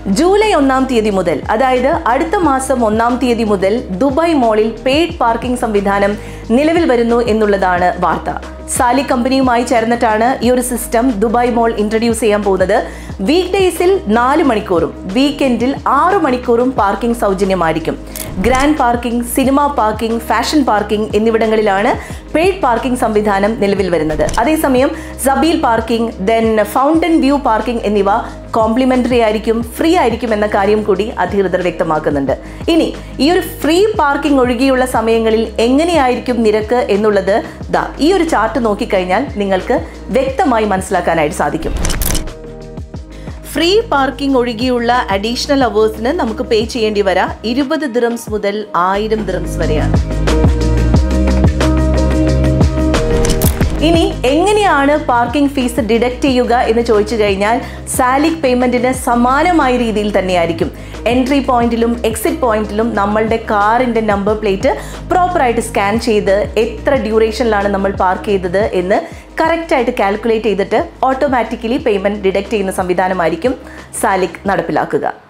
July 1-ാം തീയതി മുതൽ, അതായത് അടുത്ത മാസം 1-ാം തീയതി മുതൽ ദുബായ് മോളിൽ പെയ്ഡ് പാർക്കിംഗ് സംവിധാനം നിലവിൽ വരുന്നു എന്നുള്ളതാണ് വാർത്ത. സാലിക് കമ്പനിയുമായി ചേർന്നിട്ടാണ് ഈ ഒരു സിസ്റ്റം ദുബായ് മോൾ ഇൻട്രൊഡ്യൂസ് ചെയ്യാൻ പോകുന്നത്. വീക്ക് ഡേയ്സിൽ 4 മണിക്കൂറും വീക്കെൻഡിൽ 6 മണിക്കൂറും പാർക്കിംഗ് സൗജന്യമായിരിക്കും. Grand parking, cinema parking, fashion parking എന്നിവിടങ്ങളിലാണ് പെയ്ഡ് പാർക്കിംഗ് സംവിധാനം നിലവിൽ വരുന്നത്. അതേസമയം Zabeel parking, fountain view parking എന്നിവ കോംപ്ലിമെന്ററി ആയിരിക്കും, ഫ്രീ ആയിരിക്കും എന്ന കാര്യം കൂടി അധികൃതർ വ്യക്തമാക്കുന്നുണ്ട്. ഇനി ഈ ഒരു ഫ്രീ പാർക്കിംഗ് ഒഴികെയുള്ള സമയങ്ങളിൽ എങ്ങനെയായിരിക്കും നിരക്ക് എന്നുള്ളത് ഈ ഒരു ചാർട്ട് നോക്കിക്കഴിഞ്ഞാൽ നിങ്ങൾക്ക് വ്യക്തമായി മനസ്സിലാക്കാനായിട്ട് സാധിക്കും. ഫ്രീ പാർക്കിംഗ് ഒഴികെയുള്ള അഡീഷണൽ അവേഴ്സിന് നമുക്ക് പേ ചെയ്യേണ്ടി വരാം 20 ദിർഹംസ് മുതൽ 1000 ദിർഹംസ് വരെയാണ്. ഇനി എങ്ങനെയാണ് പാർക്കിംഗ് ഫീസ് ഡിഡക്റ്റ് ചെയ്യുക എന്ന് ചോദിച്ചു കഴിഞ്ഞാൽ സാലിക് പേയ്മെന്റിന് സമാനമായ രീതിയിൽ തന്നെയായിരിക്കും. എൻട്രി പോയിന്റിലും എക്സിറ്റ് പോയിന്റിലും നമ്മളുടെ കാറിന്റെ നമ്പർ പ്ലേറ്റ് പ്രോപ്പറായിട്ട് സ്കാൻ ചെയ്ത് എത്ര ഡ്യൂറേഷനിലാണ് നമ്മൾ പാർക്ക് ചെയ്തത് എന്ന് കറക്റ്റായിട്ട് കാൽക്കുലേറ്റ് ചെയ്തിട്ട് ഓട്ടോമാറ്റിക്കലി പേയ്മെന്റ് ഡിഡക്റ്റ് ചെയ്യുന്ന സംവിധാനമായിരിക്കും സാലിക് നടപ്പിലാക്കുക.